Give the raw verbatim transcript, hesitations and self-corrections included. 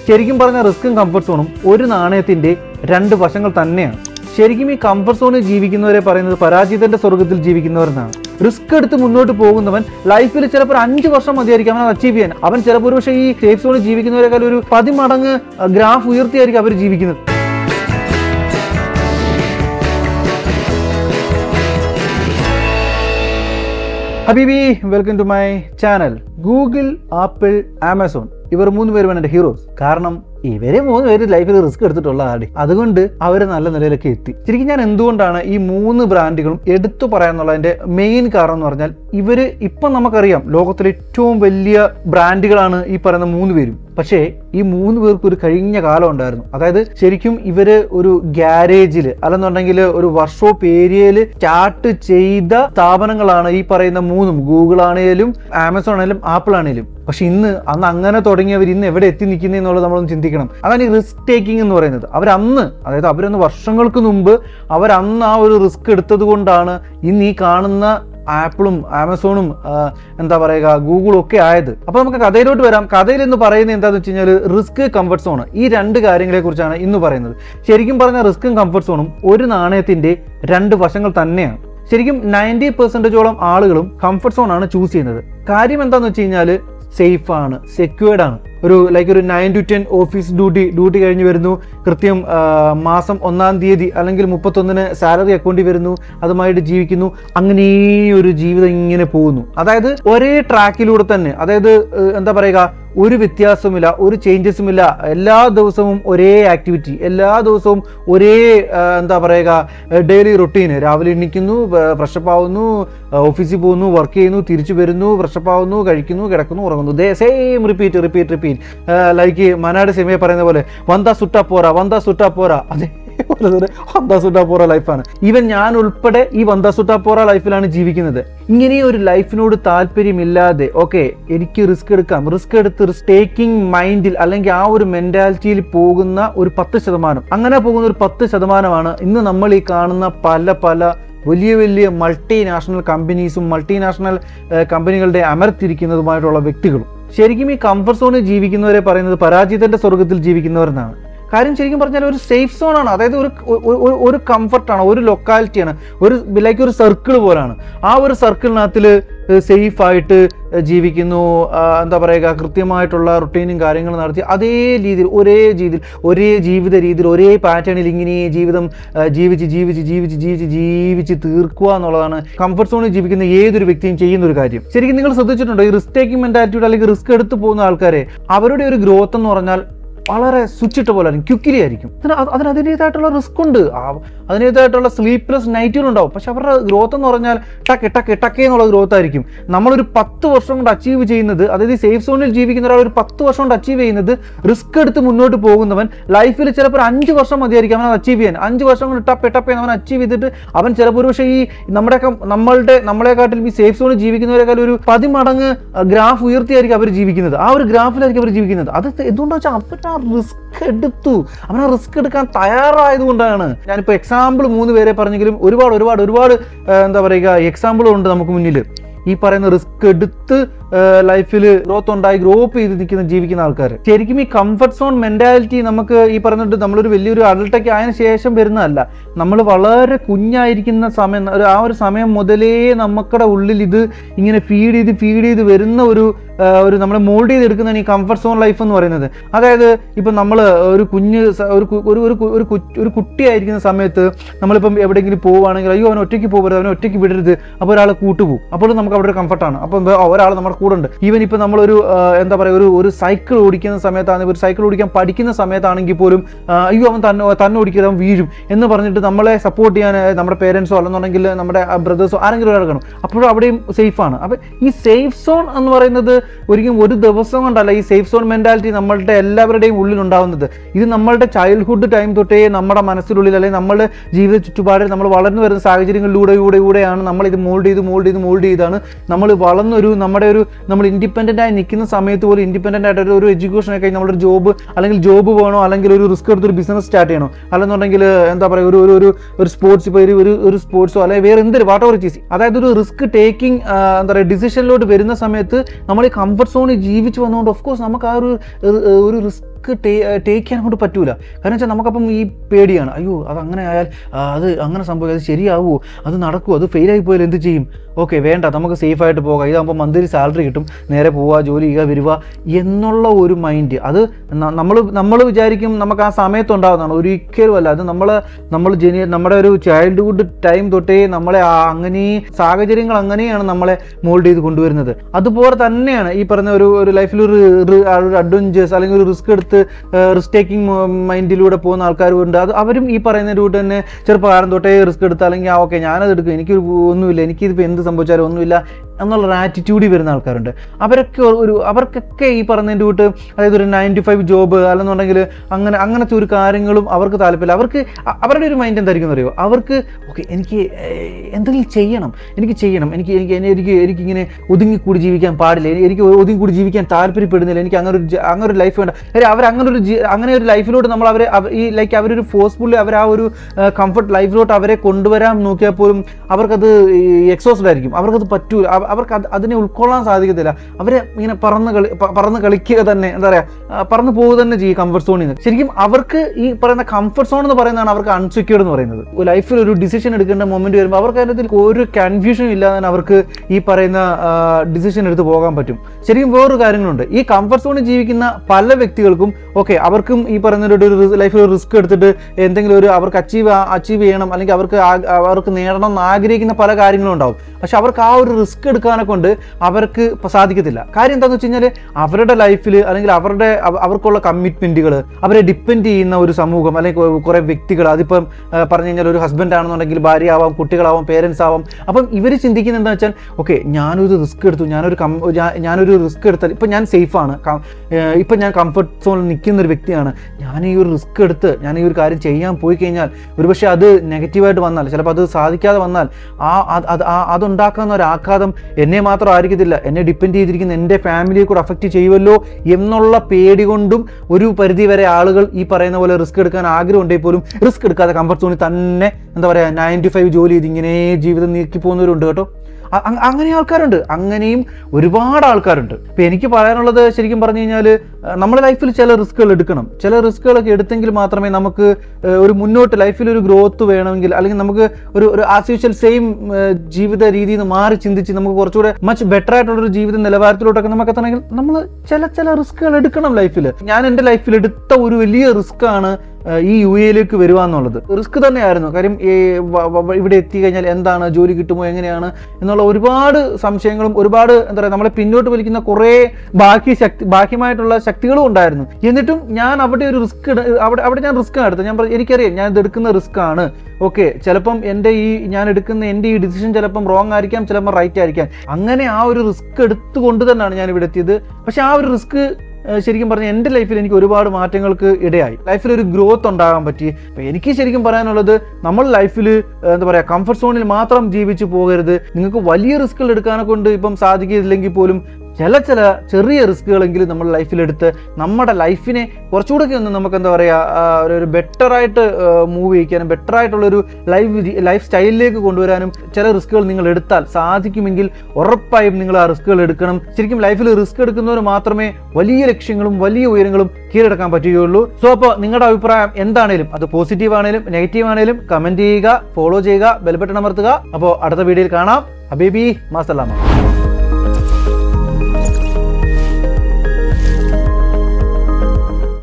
ശരിക്കും പറഞ്ഞ റിസ്ക്കും കംഫർട്ട് സോണും ഒരു നാണയത്തിന്റെ രണ്ട് വശങ്ങൾ തന്നെയാണ്. ശരിക്കും ഈ കംഫർട്ട് സോണിൽ ജീവിക്കുന്നവരെ പറയുന്നത് പരാജിതന്റെ സ്വർഗത്തിൽ ജീവിക്കുന്നവരെന്നാണ്. റിസ്ക് എടുത്ത് മുന്നോട്ട് പോകുന്നവൻ ലൈഫിൽ ചിലപ്പോൾ ഒരു അഞ്ച് വർഷം മതിയായിരിക്കും അവൻ അച്ചീവ് ചെയ്യാൻ. അവൻ ചിലപ്പോൾ ഒരു പക്ഷേ ഈ സേഫ് സോണിൽ ജീവിക്കുന്നവരെക്കാൾ ഒരു പതിമടങ്ങ് ഗ്രാഫ് ഉയർത്തിയായിരിക്കും അവർ ജീവിക്കുന്നത്. ഹബീബി, welcome to my channel. Google, Apple, Amazon ഇവർ മൂന്ന് പേരുമാണ് എൻ്റെ ഹീറോസ്. കാരണം ഇവരെ മൂന്ന് പേര് ലൈഫിൽ റിസ്ക് എടുത്തിട്ടുള്ള ആടി, അതുകൊണ്ട് അവർ നല്ല നിലയിലൊക്കെ എത്തി. ശരിക്കും ഞാൻ എന്തുകൊണ്ടാണ് ഈ മൂന്ന് ബ്രാൻഡുകളും എടുത്തു പറയാന്നുള്ളതിന്റെ മെയിൻ കാരണം എന്ന് പറഞ്ഞാൽ ഇവര് ഇപ്പം നമുക്കറിയാം ലോകത്തിലെ ഏറ്റവും വലിയ ബ്രാൻഡുകളാണ് ഈ പറയുന്ന മൂന്ന് പേരും. പക്ഷേ ഈ മൂന്ന് പേർക്ക് ഒരു കഴിഞ്ഞ കാലം ഉണ്ടായിരുന്നു. അതായത് ശരിക്കും ഇവര് ഒരു ഗ്യാരേജിൽ അല്ലെന്നുണ്ടെങ്കിൽ ഒരു വർക്ക്ഷോപ്പ് ഏരിയയിൽ സ്റ്റാർട്ട് ചെയ്ത സ്ഥാപനങ്ങളാണ് ഈ പറയുന്ന മൂന്നും. ഗൂഗിൾ ആണെങ്കിലും ആമസോൺ ആണെങ്കിലും ആപ്പിൾ ആണെങ്കിലും. പക്ഷെ ഇന്ന് അന്ന് അങ്ങനെ തുടങ്ങിയവർ ഇന്ന് എവിടെ എത്തി നിൽക്കുന്നത് എന്നുള്ളത് നമ്മളൊന്ന് ചിന്തിക്കണം. അതാണ് ഈ റിസ്ക് ടേക്കിംഗ് എന്ന് പറയുന്നത്. അവരന്ന് അതായത് അവരൊന്ന് വർഷങ്ങൾക്ക് മുമ്പ് അവരന്ന് ആ ഒരു റിസ്ക് എടുത്തത് കൊണ്ടാണ് ഇന്ന് ഈ കാണുന്ന ആപ്പിളും ആമസോണും എന്താ പറയുക ഗൂഗിളും ഒക്കെ ആയത്. അപ്പോൾ നമുക്ക് കഥയിലോട്ട് വരാം. കഥയിൽ എന്ന് പറയുന്നത് എന്താണെന്ന് വെച്ച് കഴിഞ്ഞാൽ റിസ്ക്, കംഫർട്ട് സോൺ, ഈ രണ്ട് കാര്യങ്ങളെ കുറിച്ചാണ് ഇന്ന് പറയുന്നത്. ശരിക്കും പറഞ്ഞ റിസ്ക്കും കംഫർട്ട് സോണും ഒരു നാണയത്തിന്റെ രണ്ട് വശങ്ങൾ തന്നെയാണ്. ശരിക്കും നയൻറ്റി പെർസെൻറ്റേജോളം ആളുകളും കംഫർട്ട് സോൺ ആണ് ചൂസ് ചെയ്യുന്നത്. കാര്യം എന്താണെന്ന് വെച്ച് കഴിഞ്ഞാൽ സേഫ് ആണ്, സെക്യൂർഡ് ആണ്. ഒരു ലൈക്ക് ഒരു nine to ten office duty duty കഴിഞ്ഞ് വരുന്നു, കൃത്യം മാസം ഒന്നാം തീയതി അല്ലെങ്കിൽ മുപ്പത്തൊന്നിന് സാലറി അക്കൗണ്ടിൽ വരുന്നു, അതുമായിട്ട് ജീവിക്കുന്നു. അങ്ങനെ ഒരു ജീവിതം ഇങ്ങനെ പോകുന്നു. അതായത് ഒരേ ട്രാക്കിലൂടെ തന്നെ, അതായത് എന്താ പറയുക, ഒരു വ്യത്യാസമില്ല, ഒരു ചേഞ്ചസുമില്ല. എല്ലാ ദിവസവും ഒരേ ആക്ടിവിറ്റി, എല്ലാ ദിവസവും ഒരേ എന്താ പറയുക ഡെയിലി റൊട്ടീന്. രാവിലെ എണീക്കുന്നു, ഫ്രഷപ്പ് ആവുന്നു, ഓഫീസിൽ പോകുന്നു, വർക്ക് ചെയ്യുന്നു, തിരിച്ചു വരുന്നു, ഫ്രഷപ്പ് ആവുന്നു, കഴിക്കുന്നു, കിടക്കുന്നു, ഉറങ്ങുന്നു. The same repeat repeat repeat like മനാട് സിനിമയെ പറയുന്ന പോലെ വന്താ സുട്ടാ പോരാ, വന്താ സുട്ടാ പോരാ. അതേ വന്താ സുട്ടാ പോറ ലൈഫാണ്. ഈവൻ ഞാൻ ഉൾപ്പെടെ ഈ വന്താ സുട്ടാ പോറ ലൈഫിലാണ് ജീവിക്കുന്നത്. ഇങ്ങനെ ഒരു ലൈഫിനോട് താല്പര്യമില്ലാതെ ഓക്കെ എനിക്ക് റിസ്ക് എടുക്കാം, റിസ്ക് എടുത്ത് റിസ്ക് ടേക്കിംഗ് മൈൻഡിൽ അല്ലെങ്കിൽ ആ ഒരു മെന്റാലിറ്റിയിൽ പോകുന്ന ഒരു പത്ത് ശതമാനം അങ്ങനെ പോകുന്ന ഒരു പത്ത് ശതമാനമാണ് ഇന്ന് നമ്മൾ ഈ കാണുന്ന പല പല വലിയ വലിയ മൾട്ടിനാഷണൽ കമ്പനീസും മൾട്ടിനാഷണൽ കമ്പനികളുടെ അമർത്തിരിക്കുന്നതുമായിട്ടുള്ള വ്യക്തികളും. ശരിക്കും ഈ കംഫർട്ട് സോണിൽ ജീവിക്കുന്നവരെ പറയുന്നത് പരാജിതന്റെ സ്വർഗത്തിൽ ജീവിക്കുന്നവരെന്നാണ്. കാര്യം ശരിക്കും പറഞ്ഞാൽ ഒരു സേഫ് സോൺ ആണ്. അതായത് ഒരു ഒരു കംഫർട്ടാണ്, ഒരു ലൊക്കാലിറ്റിയാണ്, ഒരു ലൈക്ക് ഒരു സർക്കിൾ പോലാണ്. ആ ഒരു സർക്കിളിനകത്തിൽ സേഫ് ആയിട്ട് ജീവിക്കുന്നു, എന്താ പറയുക, കൃത്യമായിട്ടുള്ള റുട്ടീനും കാര്യങ്ങളും നടത്തി അതേ രീതിയിൽ ഒരേ രീതിയിൽ ഒരേ ജീവിത രീതിയിൽ ഒരേ പാറ്റേണിൽ ഇങ്ങനെ ജീവിതം ജീവിച്ച് ജീവിച്ച് ജീവിച്ച് ജീവിച്ച് ജീവിച്ച് തീർക്കുക എന്നുള്ളതാണ് കംഫർട്ട് സോണിൽ ജീവിക്കുന്ന ഏതൊരു വ്യക്തിയും ചെയ്യുന്ന ഒരു കാര്യം. ശരിക്കും നിങ്ങൾ ശ്രദ്ധിച്ചിട്ടുണ്ടോ ഈ റിസ്ക് ടേക്കിംഗ് മെന്റാലിറ്റിയുടെ അല്ലെങ്കിൽ റിസ്ക് എടുത്ത് പോകുന്ന ആൾക്കാരെ, അവരുടെ ഒരു ഗ്രോത്ത് എന്ന് പറഞ്ഞാൽ വളരെ സ്വിച്ചിട്ട പോലെ ആയിരിക്കും, ക്വിക്കിലി ആയിരിക്കും. അതിന് അതിൻ്റെതായിട്ടുള്ള റിസ്ക് ഉണ്ട്, അതിൻ്റെതായിട്ടുള്ള സ്ലീപ്ലെസ് നൈറ്റുകളുണ്ടാവും. പക്ഷെ അവരുടെ ഗ്രോത്ത് എന്ന് പറഞ്ഞാൽ ടക്ക് ടക്ക് ടക്കേ എന്നുള്ള ഗ്രോത്ത് ആയിരിക്കും. നമ്മളൊരു പത്ത് വർഷം കൊണ്ട് അച്ചീവ് ചെയ്യുന്നത്, അതായത് സേഫ് സോണിൽ ജീവിക്കുന്ന ഒരാൾ ഒരു പത്ത് വർഷം കൊണ്ട് അച്ചീവ് ചെയ്യുന്നത് റിസ്ക് എടുത്ത് മുന്നോട്ട് പോകുന്നവൻ ലൈഫിൽ ചിലപ്പോൾ ഒരു അഞ്ച് വർഷം മതിയായിരിക്കും അവൻ അച്ചീവ് ചെയ്യാൻ. അഞ്ച് വർഷം കൊണ്ട് ടപ്പ് ടപ്പ് അവൻ അച്ചീവ് ചെയ്തിട്ട് അവൻ ചിലപ്പോൾ ഒരു പക്ഷേ ഈ നമ്മുടെയൊക്കെ നമ്മളുടെ നമ്മളെക്കാട്ടിൽ ഈ സേഫ് സോണിൽ ജീവിക്കുന്നവരെക്കാൾ ഒരു പതിമടങ്ങ് ഗ്രാഫ് ഉയർത്തിയായിരിക്കും അവർ ജീവിക്കുന്നത്. ആ ഒരു ഗ്രാഫിലായിരിക്കും അവർ ജീവിക്കുന്നത്. അത് എന്തുകൊണ്ടാണെന്ന് വെച്ചാൽ അവർ റിസ്ക് എടുത്തു, അവൻ ആ റിസ്ക് എടുക്കാൻ തയ്യാറായതുകൊണ്ടാണ്. ഞാനിപ്പോൾ എക്സാമ്പിൾ മൂന്ന് പേരെ പറഞ്ഞെങ്കിലും ഒരുപാട് ഒരുപാട് ഒരുപാട് എന്താ പറയുക എക്സാമ്പിളുണ്ട് നമുക്ക് മുന്നിൽ. ഈ പറയുന്ന റിസ്ക് എടുത്ത് ലൈഫിൽ ഗ്രോത്ത് ഉണ്ടായി ഗ്രോപ്പ് ചെയ്ത് നിൽക്കുന്ന ജീവിക്കുന്ന ആൾക്കാർ. ശരിക്കും ഈ കംഫർട്ട് സോൺ മെന്റാലിറ്റി നമുക്ക് ഈ പറഞ്ഞിട്ട് നമ്മളൊരു വലിയൊരു അഡൾട്ടൊക്കെ ആയതിനു ശേഷം വരുന്നതല്ല. നമ്മൾ വളരെ കുഞ്ഞായിരിക്കുന്ന സമയം, ആ ഒരു സമയം മുതലേ നമുക്കുടെ ഉള്ളിൽ ഇത് ഇങ്ങനെ ഫീഡ് ചെയ്ത് ഫീഡ് ചെയ്ത് വരുന്ന ഒരു ഒരു നമ്മളെ മോൾഡ് ചെയ്തെടുക്കുന്നതാണ് ഈ കംഫർട്ട് സോൺ ലൈഫ് എന്ന് പറയുന്നത്. അതായത് ഇപ്പം നമ്മൾ ഒരു കുഞ്ഞ് ഒരു ഒരു ഒരു കുട്ടിയായിരിക്കുന്ന സമയത്ത് നമ്മളിപ്പം എവിടെയെങ്കിലും പോവുകയാണെങ്കിൽ അയ്യോ അവൻ ഒറ്റയ്ക്ക് പോകരുത്, അവനെ ഒറ്റയ്ക്ക് വിടരുത്, അപ്പോൾ ഒരാളെ കൂട്ടുപോകും. അപ്പോൾ നമുക്ക് അവിടെ ഒരു കംഫർട്ടാണ്. അപ്പം ഒരാൾ നമ്മുടെ കൂടെ ഉണ്ട്. ഈവൻ ഇപ്പം നമ്മളൊരു എന്താ പറയുക ഒരു ഒരു സൈക്കിൾ ഓടിക്കുന്ന സമയത്താണെങ്കിൽ ഒരു സൈക്കിൾ ഓടിക്കാൻ പഠിക്കുന്ന സമയത്താണെങ്കിൽ പോലും അയ്യോ അവൻ തന്നെ തന്നെ ഓടിക്കരുത്, അവൻ വീഴും എന്ന് പറഞ്ഞിട്ട് നമ്മളെ സപ്പോർട്ട് ചെയ്യാൻ നമ്മുടെ പേരൻസോ അല്ലെന്നുണ്ടെങ്കിൽ നമ്മുടെ ബ്രദേഴ്സോ ആരെങ്കിലും ഒരാൾ കാണും. അപ്പോഴും അവിടെയും സേഫാണ്. അപ്പം ഈ സേഫ് സോൺ എന്ന് പറയുന്നത് ഒരിക്കലും ഒരു ദിവസം കൊണ്ടല്ല ഈ സേഫ് സോൺ മെന്റാലിറ്റി നമ്മളുടെ എല്ലാവരുടെയും ഉള്ളിൽ ഉണ്ടാവുന്നത്. ഇത് നമ്മളുടെ ചൈൽഡ്ഹുഡ് ടൈം തൊട്ടേ നമ്മുടെ മനസ്സിനുള്ളിൽ അല്ലെങ്കിൽ നമ്മുടെ ജീവിത ചുറ്റുപാടിൽ നമ്മൾ വളർന്നു വരുന്ന സാഹചര്യങ്ങളിലൂടെ കൂടെ കൂടെയാണ് നമ്മൾ ഇത് മോൾഡ് ചെയ്ത് മോൾഡ് ചെയ്ത് മോൾഡ് ചെയ്താണ് നമ്മൾ വളർന്നൊരു നമ്മുടെ ഒരു നമ്മൾ ഇൻഡിപെൻഡൻ്റ് ആയി നിൽക്കുന്ന സമയത്ത് പോലും ഇൻഡിപെൻഡൻ്റ് ആയിട്ട് ഒരു എഡ്യൂക്കേഷനൊക്കെ നമ്മളൊരു ജോബ് അല്ലെങ്കിൽ ജോബ് വേണോ അല്ലെങ്കിൽ ഒരു റിസ്ക് എടുത്തൊരു ബിസിനസ് സ്റ്റാർട്ട് ചെയ്യണോ അല്ലെന്നുണ്ടെങ്കിൽ എന്താ പറയുക ഒരു ഒരു ഒരു സ്പോർട്സ് ഇപ്പോൾ ഒരു ഒരു സ്പോർട്സോ അല്ലെങ്കിൽ വേറെ എന്തൊരു വാട്ട് എവർ ചീസ്, അതായത് ഒരു റിസ്ക് ടേക്കിംഗ് എന്താ പറയുക ഡിസിഷനിലോട്ട് വരുന്ന സമയത്ത് നമ്മൾ ഈ കംഫർട്ട് സോണിൽ ജീവിച്ചു വന്നുകൊണ്ട് ഓഫ് കോഴ്സ് നമുക്ക് ആ ഒരു ഒരു റിസ്ക് റിസ്ക് ടേക്ക് ചെയ്യാൻ കൊണ്ട് പറ്റൂല. കാരണം വെച്ചാൽ നമുക്കപ്പം ഈ പേടിയാണ്, അയ്യോ അത് അങ്ങനെ ആയാൽ അത് അങ്ങനെ സംഭവിക്കും, അത് ശരിയാവുമോ, അത് നടക്കുമോ, അത് ഫെയിലായി പോയാൽ എന്ത് ചെയ്യും, ഓക്കെ വേണ്ട നമുക്ക് സേഫായിട്ട് പോകാം, ഇതാകുമ്പോൾ മന്ത്ലി സാലറി കിട്ടും, നേരെ പോവുക ജോലി ചെയ്യുക വരിക എന്നുള്ള ഒരു മൈൻഡ്. അത് നമ്മൾ നമ്മൾ വിചാരിക്കും നമുക്ക് ആ സമയത്തുണ്ടാകുന്നതാണ്, ഒരിക്കലും അല്ല. അത് നമ്മൾ നമ്മൾ ജനി നമ്മുടെ ഒരു ചൈൽഡ്ഹുഡ് ടൈം തൊട്ടേ നമ്മളെ അങ്ങനെ സാഹചര്യങ്ങൾ അങ്ങനെയാണ് നമ്മളെ മോൾഡ് ചെയ്ത് കൊണ്ടുവരുന്നത്. അതുപോലെ തന്നെയാണ് ഈ പറഞ്ഞ ഒരു ഒരു ലൈഫിൽ ഒരു അഡ്വഞ്ചേഴ്സ് അല്ലെങ്കിൽ ഒരു റിസ്ക് എടുത്ത് റിസ്ക് ടേക്കിംഗ് മൈൻഡിലൂടെ പോകുന്ന ആൾക്കാരുണ്ട്. അത് അവരും ഈ പറയുന്ന റൂട്ട് തന്നെ ചെറുപ്പകാലം തൊട്ടേ റിസ്ക് എടുത്ത് അല്ലെങ്കിൽ ആ ഓക്കെ ഞാനത് എടുക്കും, എനിക്ക് ഒന്നുമില്ല, എനിക്കിതിപ്പോൾ എന്ത് സംഭവിച്ചാലും ഒന്നുമില്ല എന്നുള്ളൊരു ആറ്റിറ്റ്യൂഡിൽ വരുന്ന ആൾക്കാരുണ്ട്. അവരൊക്കെ ഒരു അവർക്കൊക്കെ ഈ പറഞ്ഞതിൻ്റെ കൂട്ട് അതായത് ഒരു നയൻ ടു ഫൈവ് ജോബ് അല്ലെന്നുണ്ടെങ്കിൽ അങ്ങനെ അങ്ങനത്തെ ഒരു കാര്യങ്ങളും അവർക്ക് താല്പര്യമില്ല. അവർക്ക് അവരുടെ ഒരു മൈൻഡ് എന്തായിരിക്കും അറിയോ, അവർക്ക് ഓക്കെ എനിക്ക് എന്തെങ്കിലും ചെയ്യണം, എനിക്ക് ചെയ്യണം, എനിക്ക് എനിക്ക് എനിക്ക് എനിക്കിങ്ങനെ ഒതുങ്ങിക്കൂടി ജീവിക്കാൻ പാടില്ല, എനിക്ക് ഒതുങ്ങിക്കൂടി ജീവിക്കാൻ താല്പര്യപ്പെടുന്നില്ല, എനിക്ക് അങ്ങനെ ഒരു അങ്ങനെ ഒരു ലൈഫ് വേണ്ട. അവർ അങ്ങനെ ഒരു അങ്ങനെ ഒരു ലൈഫിലോട്ട് നമ്മൾ അവരെ ഈ ലൈക്ക് അവരൊരു ഫോഴ്സ്ഫുള്ളി അവർ ആ ഒരു കംഫർട്ട് ലൈഫിലോട്ട് അവരെ കൊണ്ടുവരാൻ നോക്കിയാൽ പോലും അവർക്കത് എക്സോസ്റ്റഡ് ആയിരിക്കും, അവർക്കത് പറ്റൂല, അവർക്ക് അത് അതിനെ ഉൾക്കൊള്ളാൻ സാധിക്കത്തില്ല. അവരെ ഇങ്ങനെ പറന്ന് കളി പറന്ന് കളിക്കുക തന്നെ, എന്താ പറയുക, പറന്ന് പോവുക തന്നെ ചെയ്യും കംഫർട്ട് സോണിൽ നിന്ന്. ശരിക്കും അവർക്ക് ഈ പറയുന്ന കംഫർട്ട് സോൺ എന്ന് പറയുന്നതാണ് അവർക്ക് അൺസെക്യൂർഡ് എന്ന് പറയുന്നത്. ലൈഫിൽ ഒരു ഡിസിഷൻ എടുക്കേണ്ട മൊമെന്റ് വരുമ്പോൾ അവർക്ക് അതിനകത്തിൽ ഒരു കൺഫ്യൂഷനും ഇല്ലാതെ അവർക്ക് ഈ പറയുന്ന ഡിസിഷൻ എടുത്ത് പോകാൻ പറ്റും. ശരിക്കും വേറൊരു കാര്യങ്ങളുണ്ട്, ഈ കംഫർട്ട് സോണിൽ ജീവിക്കുന്ന പല വ്യക്തികൾക്കും ഓക്കെ അവർക്കും ഈ പറയുന്ന ഒരു ലൈഫിൽ റിസ്ക് എടുത്തിട്ട് എന്തെങ്കിലും ഒരു അവർക്ക് അച്ചീവ് അച്ചീവ് ചെയ്യണം അല്ലെങ്കിൽ അവർക്ക് അവർക്ക് നേടണം എന്ന് ആഗ്രഹിക്കുന്ന പല കാര്യങ്ങളും ഉണ്ടാവും. പക്ഷെ അവർക്ക് ആ ഒരു റിസ്ക് എടുക്കാനെ കൊണ്ട് അവർക്ക് സാധിക്കത്തില്ല. കാര്യം എന്താണെന്ന് വെച്ച് കഴിഞ്ഞാൽ അവരുടെ ലൈഫിൽ അല്ലെങ്കിൽ അവരുടെ അവർക്കുള്ള കമ്മിറ്റ്മെൻറ്റുകൾ, അവരെ ഡിപ്പെൻഡ് ചെയ്യുന്ന ഒരു സമൂഹം അല്ലെങ്കിൽ കുറേ വ്യക്തികൾ, അതിപ്പം പറഞ്ഞു കഴിഞ്ഞാൽ ഒരു ഹസ്ബൻഡ് ആണെന്നുണ്ടെങ്കിൽ ഭാര്യ ആവാം, കുട്ടികളാവാം, പേരൻസ് ആവാം. അപ്പം ഇവർ ചിന്തിക്കുന്നത് എന്താ വെച്ചാൽ ഓക്കെ ഞാനൊരു റിസ്ക് എടുത്തു, ഞാനൊരു കം ഞാനൊരു റിസ്ക് എടുത്താൽ ഇപ്പം ഞാൻ സേഫാണ്, ഇപ്പം ഞാൻ കംഫർട്ട് സോണിൽ നിൽക്കുന്ന ഒരു വ്യക്തിയാണ്, ഞാൻ ഈ ഒരു റിസ്ക് എടുത്ത് ഞാൻ ഈ ഒരു കാര്യം ചെയ്യാൻ പോയി കഴിഞ്ഞാൽ ഒരുപക്ഷെ അത് നെഗറ്റീവായിട്ട് വന്നാൽ, ചിലപ്പോൾ അത് സാധിക്കാതെ വന്നാൽ ആ അതുണ്ടാക്കുന്ന ഒരു ആഘാതം എന്നെ മാത്രം ആയിരിക്കത്തില്ല, എന്നെ ഡിപ്പെൻഡ് ചെയ്തിരിക്കുന്ന എൻ്റെ ഫാമിലിയെ കൂടെ അഫക്റ്റ് ചെയ്യുമല്ലോ എന്നുള്ള പേടി കൊണ്ടും ഒരു പരിധി വരെ ആളുകൾ ഈ പറയുന്ന പോലെ റിസ്ക് എടുക്കാൻ ആഗ്രഹം ഉണ്ടെങ്കിൽ പോലും റിസ്ക് എടുക്കാതെ കംഫർട്ട് സോണിൽ തന്നെ എന്താ പറയുക നയൻ ടു ഫൈവ് ജോലി ചെയ്ത് ഇങ്ങനെ ജീവിതം നീക്കി പോകുന്നവരുണ്ട് കേട്ടോ. അങ്ങനെ ആൾക്കാരുണ്ട്, അങ്ങനെയും ഒരുപാട് ആൾക്കാരുണ്ട്. ഇപ്പം എനിക്ക് പറയാനുള്ളത് ശരിക്കും പറഞ്ഞു കഴിഞ്ഞാൽ നമ്മുടെ ലൈഫിൽ ചില റിസ്കുകൾ എടുക്കണം. ചില റിസ്കുകളൊക്കെ എടുത്തെങ്കിൽ മാത്രമേ നമുക്ക് ഒരു മുന്നോട്ട് ലൈഫിൽ ഒരു ഗ്രോത്ത് വേണമെങ്കിൽ അല്ലെങ്കിൽ നമുക്ക് ഒരു ഒരു ആസ് യൂഷ്വൽ സെയിം ജീവിത രീതിയിൽ നിന്ന് മാറി ചിന്തിച്ച് നമുക്ക് കുറച്ചുകൂടെ മച്ച് ബെറ്റർ ആയിട്ടുള്ളൊരു ജീവിത നിലവാരത്തിലോട്ടൊക്കെ നമുക്ക് എത്തണമെങ്കിൽ നമ്മൾ ചില ചില റിസ്കുകൾ എടുക്കണം ലൈഫിൽ. ഞാൻ എൻ്റെ ലൈഫിൽ എടുത്ത ഒരു വലിയ റിസ്ക് ആണ് ഈ യു എയിലേക്ക് വരുക എന്നുള്ളത്. റിസ്ക് തന്നെയായിരുന്നു. കാര്യം ഇവിടെ എത്തി കഴിഞ്ഞാൽ എന്താണ്, ജോലി കിട്ടുമോ, എങ്ങനെയാണ് എന്നുള്ള ഒരുപാട് സംശയങ്ങളും ഒരുപാട് എന്താ പറയുക നമ്മളെ പിന്നോട്ട് വലിക്കുന്ന കുറേ ബാക്കി ശക്തി ബാഹ്യമായിട്ടുള്ള ശക്തികളും ഉണ്ടായിരുന്നു. എന്നിട്ടും ഞാൻ അവിടെ ഒരു റിസ്ക് അവിടെ അവിടെ ഞാൻ റിസ്ക് ആണ് എടുത്തത്. ഞാൻ എനിക്കറിയാം ഞാൻ ഇത് എടുക്കുന്ന റിസ്ക് ആണ്. ഓക്കെ ചിലപ്പം എൻ്റെ ഈ ഞാൻ എടുക്കുന്ന എൻ്റെ ഈ ഡിസിഷൻ ചിലപ്പം റോങ് ആയിരിക്കാം, ചിലപ്പം റൈറ്റ് ആയിരിക്കാം. അങ്ങനെ ആ ഒരു റിസ്ക് എടുത്തുകൊണ്ട് തന്നെയാണ് ഞാൻ ഇവിടെ എത്തിയത്. പക്ഷെ ആ ഒരു റിസ്ക് ശരിക്കും പറഞ്ഞാൽ എൻ്റെ ലൈഫിൽ എനിക്ക് ഒരുപാട് മാറ്റങ്ങൾക്ക് ഇടയായി. ലൈഫിൽ ഒരു ഗ്രോത്ത് ഉണ്ടാകാൻ പറ്റി. അപ്പോൾ എനിക്ക് ശരിക്കും പറയാനുള്ളത് നമ്മൾ ലൈഫിൽ എന്താ പറയുക കംഫർട്ട് സോണിൽ മാത്രം ജീവിച്ച് പോകരുത്. നിങ്ങൾക്ക് വലിയ റിസ്കുകൾ എടുക്കാനെ കൊണ്ട് ഇപ്പം സാധിക്കില്ലെങ്കിൽ പോലും ചില ചില ചെറിയ റിസ്കുകളെങ്കിലും നമ്മൾ ലൈഫിലെടുത്ത് നമ്മുടെ ലൈഫിനെ കുറച്ചുകൂടെ ഒന്ന് നമുക്ക് എന്താ പറയുക ഒരു ബെറ്ററായിട്ട് മൂവ് ചെയ്യിക്കാനും ബെറ്ററായിട്ടുള്ളൊരു ലൈഫ് ലൈഫ് സ്റ്റൈലിലേക്ക് കൊണ്ടുവരാനും ചില റിസ്കുകൾ നിങ്ങൾ എടുത്താൽ സാധിക്കുമെങ്കിൽ ഉറപ്പായും നിങ്ങൾ ആ റിസ്കുകൾ എടുക്കണം. ശരിക്കും ലൈഫിൽ റിസ്ക് എടുക്കുന്നവർ മാത്രമേ വലിയ ലക്ഷ്യങ്ങളും വലിയ ഉയരങ്ങളും കീഴടക്കാൻ പറ്റുകയുള്ളൂ. സോ അപ്പോൾ നിങ്ങളുടെ അഭിപ്രായം എന്താണേലും അത് പോസിറ്റീവ് ആണേലും നെഗറ്റീവ് ആണേലും കമൻറ്റ് ചെയ്യുക, ഫോളോ ചെയ്യുക, ബെൽ ബട്ടൺ അമർത്തുക. അപ്പോൾ അടുത്ത വീഡിയോയിൽ കാണാം. ഹബീബി മാസലാമ.